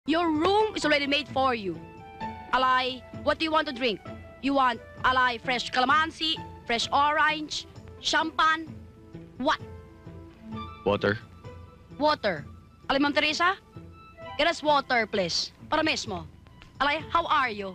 Your room is already made for you. Alay, what do you want to drink? You want, alay, fresh calamansi, fresh orange, champagne? What? Water. Water. Alay, Ma'am Teresa? Get us water, please. Para mismo. Alay, how are you?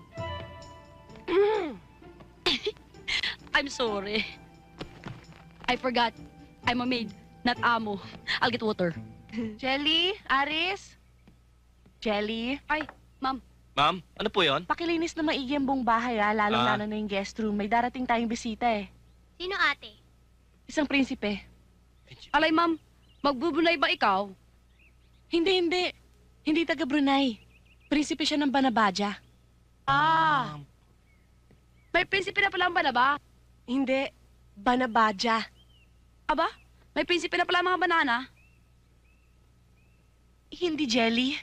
I'm sorry. I forgot. I'm a maid, not amo. I'll get water. Jelly, Aris? Jelly? Ay, ma'am. Ma'am, ano po yon? Pakilinis na maigi ang buong bahay, lalong-lalo na yung guest room. May darating tayong bisita eh. Sino ate? Isang prinsipe. Alay, ma'am. Magbubunay ba ikaw? Hindi. Hindi taga Brunei. Prinsipe siya ng Banabaja. Ah. May prinsipe na pala ang banaba. Hindi. Banabaja. Aba, may prinsipe na pala ang mga banana. Hindi, Jelly.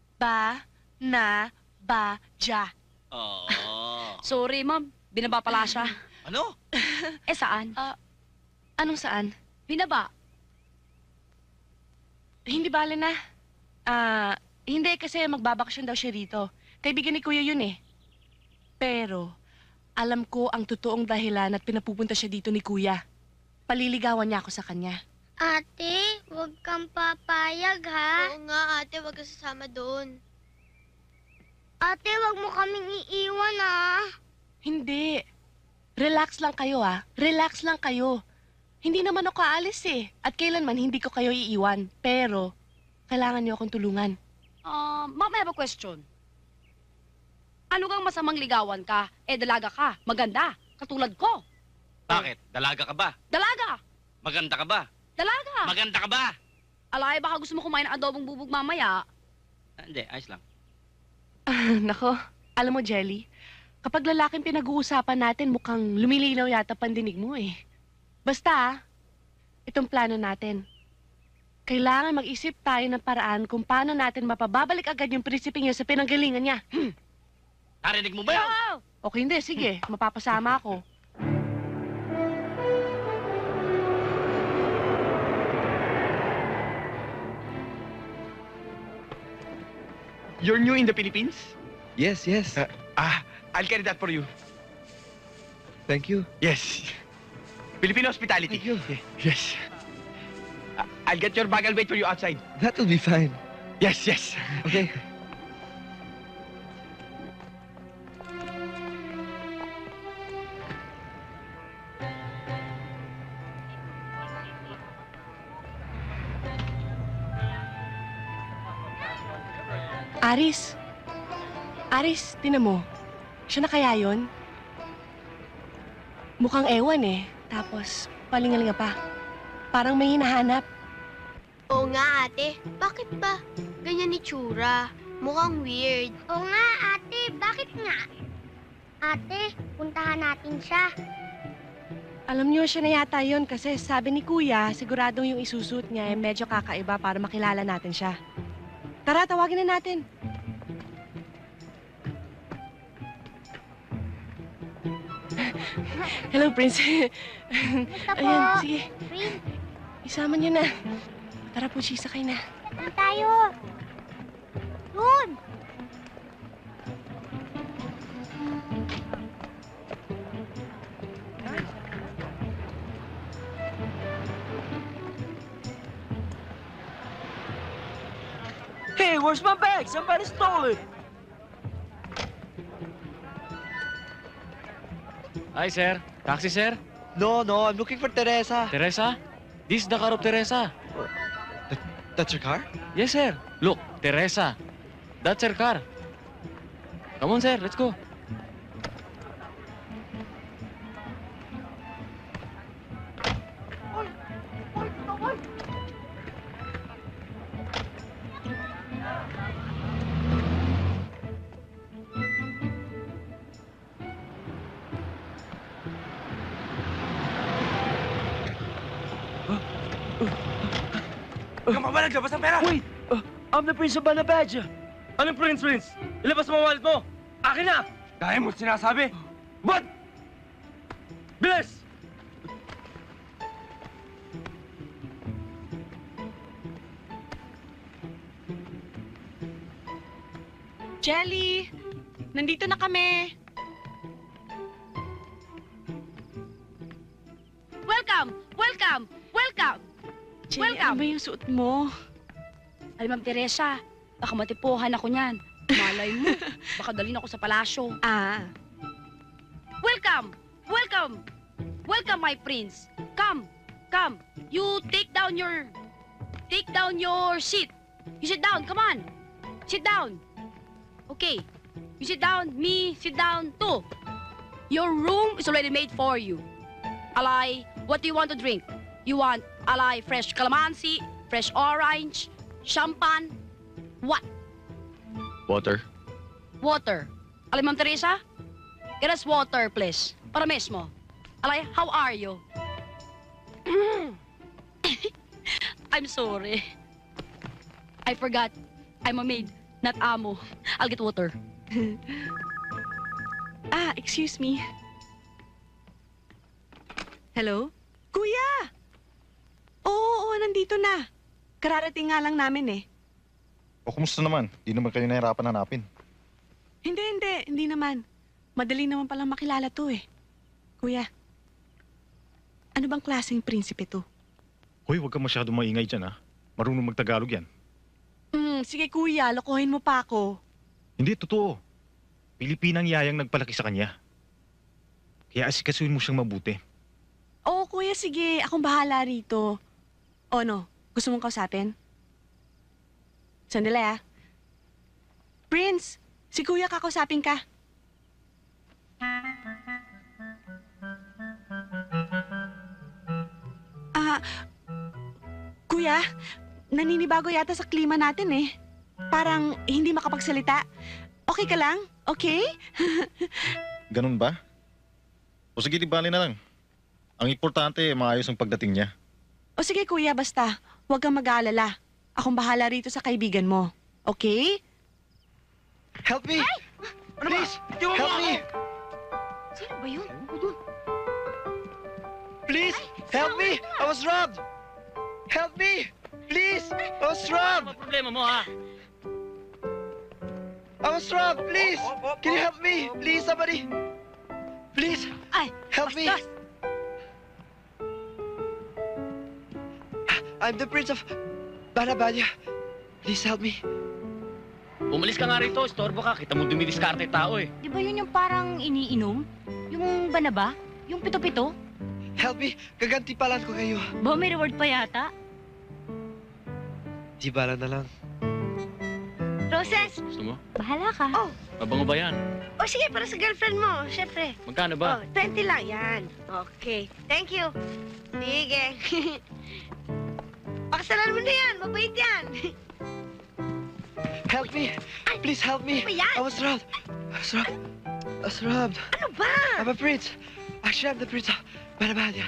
Ba-na-ba-ja. Oh. Sorry, ma'am. Binaba pala siya. Ano? Eh, saan? Anong saan? Binaba. Hindi bale na. Hindi kasi magbabakasyon daw siya rito. Kaibigan ni Kuya yun eh. Pero, alam ko ang totoong dahilan at pinapupunta siya dito ni Kuya. Paliligawan niya ako sa kanya. Ate, huwag kang papayag, ha? Oo nga, ate, huwag ka sasama doon. Ate, huwag mo kaming iiwan, ha? Hindi. Relax lang kayo Relax lang kayo. Hindi naman ako aalis eh. At kailanman hindi ko kayo iiwan. Pero, kailangan niyo akong tulungan. Ma'am, I have a question. Ano kang masamang ligawan ka? Eh, dalaga ka. Maganda. Katulad ko. Bakit? Dalaga ka ba? Dalaga! Maganda ka ba? Dalaga! Maganda ka ba? Alay, baka gusto mo kumain ng adobong bubog mamaya. Hindi, ayos lang. Nako, alam mo, Jelly, kapag lalaking pinag-uusapan natin, mukhang lumilinaw yata pandinig mo eh. Basta, itong plano natin. Kailangan mag-isip tayo ng paraan kung paano natin mapababalik agad yung prinsipeng niya sa pinanggalingan niya. Narinig mo ba yan? Okay, hindi. Sige, mapapasama ako. You're new in the Philippines? Yes. I'll carry that for you. Thank you. Yes. Filipino hospitality. Thank you. Yes. I'll get your bag. I'll wait for you outside. That will be fine. Yes. Okay. Aris, tinan mo. Siya na kaya yun? Mukhang ewan eh. Tapos, palingalinga pa. Parang may hinahanap. Oo nga, ate. Bakit ba? Ganyan ni Tsura. Mukhang weird. Oo nga, ate. Bakit nga? Ate, puntahan natin siya. Alam niyo, siya na yata yun kasi sabi ni Kuya, siguradong yung isusuot niya ay medyo kakaiba para makilala natin siya. Tara, tawagin na natin. Hello, Prince. Basta po. Ayan, sige. Prince, Isama niyo na. Tara po, sakay na. saan tayo? Doon! Hey, where's my bag? Somebody stole it. Hi, sir. Taxi, sir. No, I'm looking for Teresa. Teresa? This is the car of Teresa. That's your car? Yes, sir. Look, Teresa. That's her car. Come on, sir. Let's go. Ikaw ba naglabas ng pera? Wait! I'm the Prince of Banabaja. Anong Prince? Ilabas mo ang wallet mo! Akin na! Dahil mo sinasabi. What? Bilis! Jelly! Nandito na kami! Welcome! Welcome! Welcome! Jelly, Welcome. ano ba yung suot mo? Ay, Ma'am Teresa, baka matipuhan ako niyan. Malay mo, baka dalhin ako sa palasyo. Ah, Welcome! Welcome! Welcome, my prince. Come! Come! You take down your seat. You sit down, come on. Sit down. Okay. You sit down, me sit down too. Your room is already made for you. Alay, what do you want to drink? You want alay fresh calamansi, fresh orange, champagne, what? Water. Water. Alay, Ma'am Teresa? Get us water, please. Para mismo. Alay, how are you? I'm sorry. I forgot. I'm a maid, not amo. I'll get water. excuse me. Hello? Kuya! Oo, nandito na. Kararating nga lang namin eh. O kumusta naman? Di naman kayo nahirapan hanapin. Hindi naman. Madali naman palang makilala to eh. Kuya, ano bang klaseng prinsipe to? Hoy, huwag ka masyadong maingay dyan, ha? Marunong magtagalog yan. Sige kuya, lokohin mo pa ako. Hindi, totoo. Pilipinang yayang nagpalaki sa kanya. Kaya asikasuhin mo siyang mabuti. Oo kuya, sige. Akong bahala rito. O no, gusto mong kausapin? Sandali ah. Prince, si kuya kakausapin ka. Kuya, naninibago yata sa klima natin eh. Parang hindi makapagsalita. Okay ka lang? Okay? Ganun ba? O sige, di bali na lang. Ang importante, maayos ang pagdating niya. O sige kuya, basta. Huwag kang mag-aalala. Akong bahala rito sa kaibigan mo. Okay? Help me! Please! Help me! Sino ba yun? Please! Help me! I was robbed! Help me! Please! I was robbed! Ano problema mo, ha? I was robbed! Please! Can you help me? Please, somebody! Please! Ay, Help me! bastos! I'm the Prince of Barabanya. Please help me. Umalis ka nga rito, istorbo ka. Kita mo dumidiskarte tao eh. Di ba yun yung parang iniinom? Yung banaba? Yung pito-pito? Help me! Gagantipalan ko kayo. Ba, may reward pa yata? Di bala na lang. Roses, Gusto mo? bahala ka. Oh. Mabango ba yan? O sige, para sa girlfriend mo, syempre. Magkano ba? 20 lang, yan. Okay, thank you. Sige. Pakasalan mo na yan, mabait yan. Help me! Please help me! Ano ba yan? I was robbed. I was robbed. I was robbed. Ano ba? I'm a prince. Actually, I'm the Prince of Barabanya.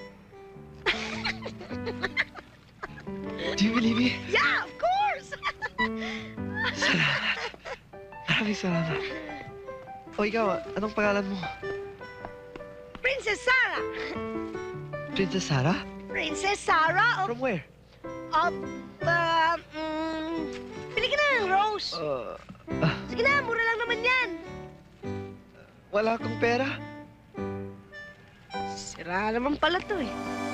Do you believe me? Yeah, of course. Salamat. Maraming salamat. O ikaw, anong pangalan mo? Princess Sarah. Princess Sarah? Princess Sarah of... From where? Pili ka na ng rose. Sige na, mura lang naman yan. Wala akong pera. Sira naman pala to eh.